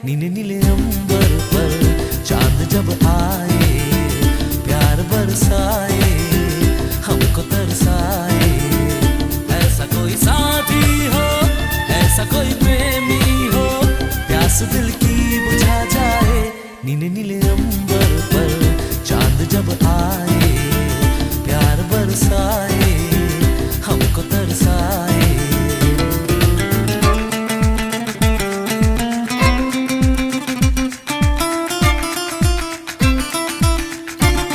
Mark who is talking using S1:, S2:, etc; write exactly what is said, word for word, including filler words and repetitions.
S1: नीले नीले अंबर पर चांद जब आए, प्यार बरसाए, हमको तरसाए। ऐसा कोई साथी हो, ऐसा कोई प्रेमी हो, प्यास दिल की बुझा जाए। नीले नीले अंबर पर चांद जब आए, प्यार बरसाए,